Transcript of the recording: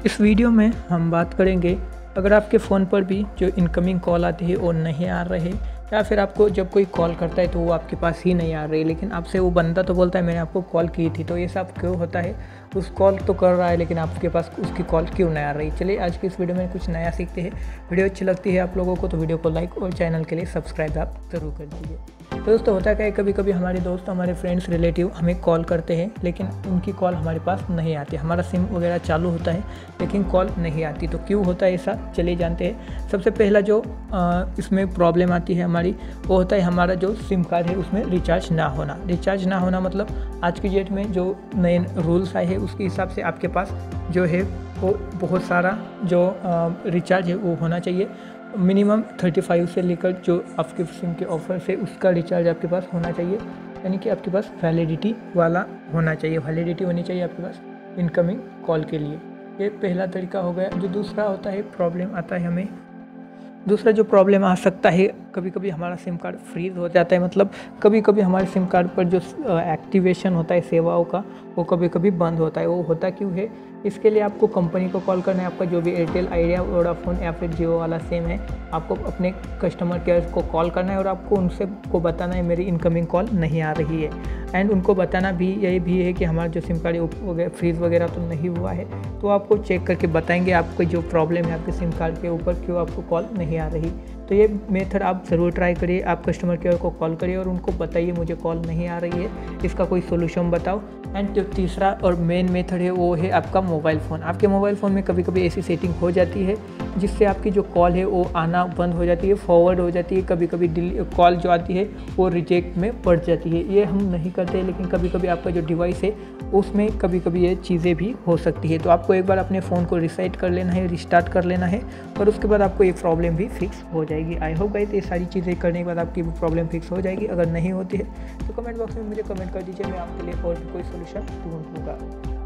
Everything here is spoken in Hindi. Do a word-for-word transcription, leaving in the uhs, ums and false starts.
इस वीडियो में हम बात करेंगे अगर आपके फ़ोन पर भी जो इनकमिंग कॉल आती है वो नहीं आ रहे या फिर आपको जब कोई कॉल करता है तो वो आपके पास ही नहीं आ रही, लेकिन आपसे वो बंदा तो बोलता है मैंने आपको कॉल की थी, तो ये सब क्यों होता है। उस कॉल तो कर रहा है लेकिन आपके पास उसकी कॉल क्यों नहीं आ रही। चलिए आज की इस वीडियो में कुछ नया सीखते हैं। वीडियो अच्छी लगती है आप लोगों को तो वीडियो को लाइक और चैनल के लिए सब्सक्राइब आप ज़रूर कर दीजिए। तो दोस्तों होता क्या है, कभी कभी हमारे दोस्त हमारे फ्रेंड्स रिलेटिव हमें कॉल करते हैं लेकिन उनकी कॉल हमारे पास नहीं आती। हमारा सिम वगैरह चालू होता है लेकिन कॉल नहीं आती। तो क्यों होता है ऐसा, चलिए जानते हैं। सबसे पहला जो आ, इसमें प्रॉब्लम आती है हमारी, वो होता है हमारा जो सिम कार्ड है उसमें रिचार्ज ना होना। रिचार्ज ना होना मतलब आज की डेट में जो नए रूल्स आए हैं उसके हिसाब से आपके पास जो है वो बहुत सारा जो रिचार्ज है वो होना चाहिए। मिनिमम पैंतीस से लेकर जो आपके सिम के ऑफर से उसका रिचार्ज आपके पास होना चाहिए, यानी कि आपके पास वैलिडिटी वाला होना चाहिए। वैलिडिटी होनी चाहिए आपके पास इनकमिंग कॉल के लिए। ये पहला तरीका हो गया। जो दूसरा होता है प्रॉब्लम आता है हमें, दूसरा जो प्रॉब्लम आ सकता है, कभी कभी हमारा सिम कार्ड फ्रीज़ हो जाता है। मतलब कभी कभी हमारे सिम कार्ड पर जो एक्टिवेशन होता है सेवाओं का वो कभी कभी बंद होता है। वो होता क्यों है, इसके लिए आपको कंपनी को कॉल करना है। आपका जो भी एयरटेल, आइडिया, वोडाफोन या फिर जियो वाला सिम है, आपको अपने कस्टमर केयर को कॉल करना है और आपको उनसे को बताना है मेरी इनकमिंग कॉल नहीं आ रही है। एंड उनको बताना भी यही भी है कि हमारा जो सिम कार्ड वगैरह फ्रीज़ वगैरह तो नहीं हुआ है, तो आपको चेक करके बताएंगे आपको जो प्रॉब्लम है आपके सिम कार्ड के ऊपर, क्यों आपको कॉल नहीं आ रही। तो ये मेथड आप ज़रूर ट्राई करिए। आप कस्टमर केयर को कॉल करिए और उनको बताइए मुझे कॉल नहीं आ रही है, इसका कोई सोल्यूशन बताओ। एंड जो तीसरा और मेन मेथड है वो है आपका मोबाइल फ़ोन। आपके मोबाइल फ़ोन में कभी कभी ऐसी सेटिंग हो जाती है जिससे आपकी जो कॉल है वो आना बंद हो जाती है, फॉरवर्ड हो जाती है। कभी कभी कॉल जो आती है वो रिजेक्ट में पड़ जाती है। ये हम नहीं करते, लेकिन कभी कभी आपका जो डिवाइस है उसमें कभी कभी ये चीज़ें भी हो सकती है। तो आपको एक बार अपने फ़ोन को रिसेट कर लेना है, रिस्टार्ट कर लेना है और उसके बाद आपको ये प्रॉब्लम भी फिक्स हो जाएगी। आई होप गाइस ये सारी चीज़ें करने के बाद आपकी प्रॉब्लम फिक्स हो जाएगी। अगर नहीं होती है तो कमेंट बॉक्स में मुझे कमेंट कर दीजिए, मैं आपके लिए और भी कोई सोल्यूशन ढूंढ दूँगा।